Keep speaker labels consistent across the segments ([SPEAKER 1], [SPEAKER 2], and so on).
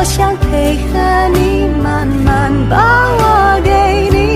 [SPEAKER 1] 我想配合你，慢慢把我给你。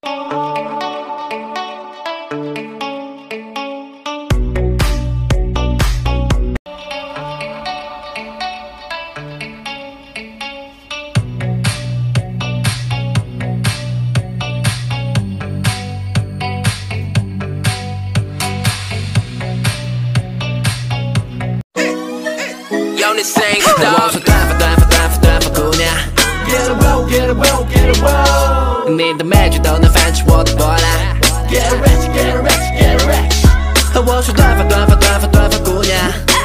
[SPEAKER 2] 有你声音的，我说短发姑娘 ，Get a roll get a roll get a roll， 你的每句都能泛起我的波澜 ，Get rich get rich get rich， 和我说短发姑娘。